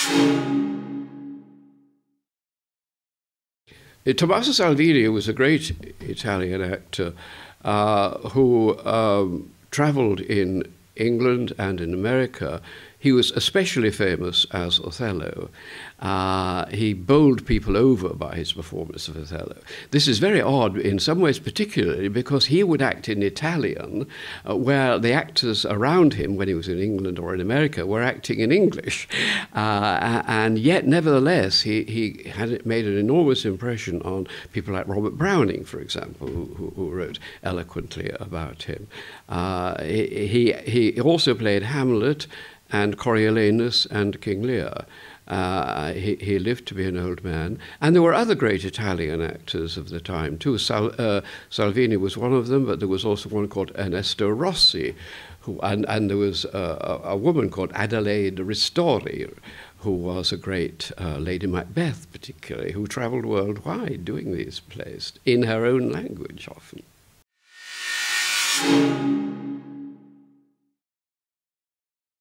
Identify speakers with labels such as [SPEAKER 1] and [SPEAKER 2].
[SPEAKER 1] Tommaso Salvini was a great Italian actor who travelled in England and in America. He was especially famous as Othello. He bowled people over by his performance of Othello. This is very odd in some ways, particularly because he would act in Italian, where the actors around him, when he was in England or in America, were acting in English. And yet, nevertheless, he had made an enormous impression on people like Robert Browning, for example, who wrote eloquently about him. He also played Hamlet and Coriolanus and King Lear. He lived to be an old man. And there were other great Italian actors of the time too. Salvini was one of them, but there was also one called Ernesto Rossi, and there was a woman called Adelaide Ristori, who was a great Lady Macbeth particularly, who travelled worldwide doing these plays in her own language often.